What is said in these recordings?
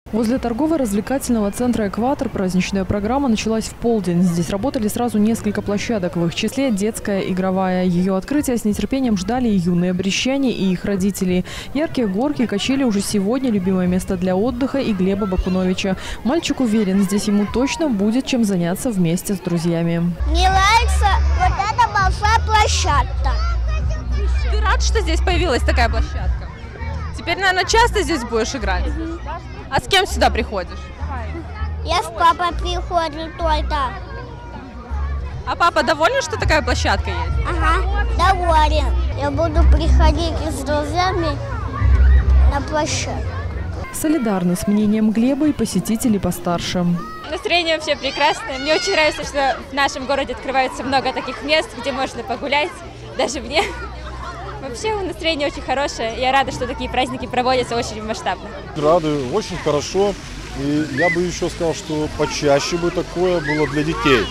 Возле торгово-развлекательного центра «Экватор» праздничная программа началась в полдень. Здесь работали сразу несколько площадок, в их числе детская игровая. Ее открытие с нетерпением ждали и юные брестяне, и их родители. Яркие горки и качели уже сегодня любимое место для отдыха и Глеба Бакуновича. Мальчик уверен, здесь ему точно будет чем заняться вместе с друзьями. Мне нравится вот эта большая площадка. Ты рад, что здесь появилась такая площадка? Теперь, наверное, часто здесь будешь играть? А с кем сюда приходишь? Я с папой прихожу только. А папа доволен, что такая площадка есть? Ага, доволен. Я буду приходить с друзьями на площадку. Солидарны с мнением Глеба и посетители постарше. Настроение вообще прекрасное. Мне очень нравится, что в нашем городе открывается много таких мест, где можно погулять, даже мне. Вообще настроение очень хорошее. Я рада, что такие праздники проводятся очень масштабно. Рады, очень хорошо. И я бы еще сказал, что почаще бы такое было для детей.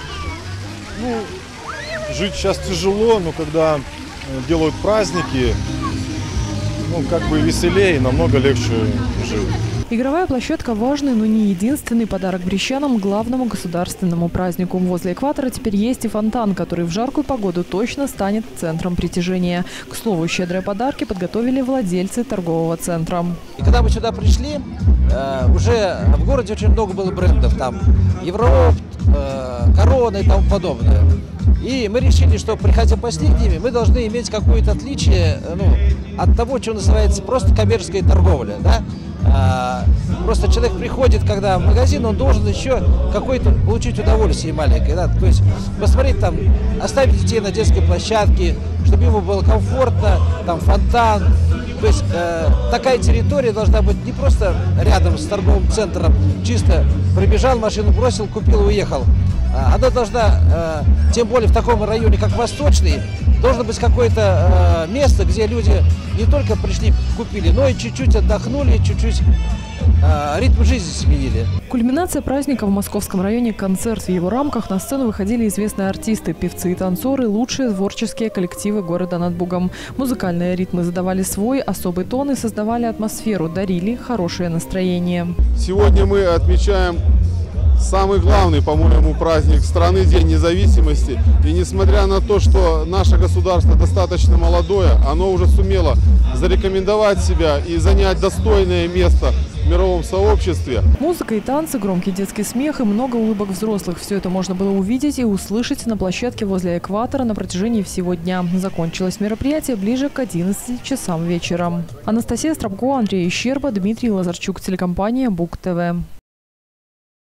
Ну, жить сейчас тяжело, но когда делают праздники, ну, как бы веселее и намного легче жить. Игровая площадка – важный, но не единственный подарок брестянам главному государственному празднику. Возле «Экватора» теперь есть и фонтан, который в жаркую погоду точно станет центром притяжения. К слову, щедрые подарки подготовили владельцы торгового центра. И когда мы сюда пришли, уже в городе очень много было брендов, там Европ, Корона и тому подобное. И мы решили, что, приходя последними, мы должны иметь какое-то отличие от того, что называется просто коммерческая торговля. Да? Просто человек приходит, когда в магазин, он должен еще какое-то получить удовольствие маленькое. Да? То есть посмотреть там, оставить детей на детской площадке, чтобы ему было комфортно, там фонтан. То есть такая территория должна быть не просто рядом с торговым центром, чисто прибежал, машину бросил, купил и уехал. Она должна, тем более в таком районе, как Восточный, должно быть какое-то место, где люди не только пришли, купили, но и чуть-чуть отдохнули, чуть-чуть ритм жизни сменили. Кульминация праздника в московском районе – концерт. В его рамках на сцену выходили известные артисты, певцы и танцоры, лучшие творческие коллективы города над Бугом. Музыкальные ритмы задавали свой особый тон и создавали атмосферу, дарили хорошее настроение. Сегодня мы отмечаем самый главный, по-моему, праздник страны – День независимости. И несмотря на то, что наше государство достаточно молодое, оно уже сумело зарекомендовать себя и занять достойное место в мировом сообществе. Музыка и танцы, громкий детский смех и много улыбок взрослых. Все это можно было увидеть и услышать на площадке возле «Экватора» на протяжении всего дня. Закончилось мероприятие ближе к 11 часам вечера. Анастасия Стробко, Андрей Щерба, Дмитрий Лазарчук, телекомпания Буг ТВ.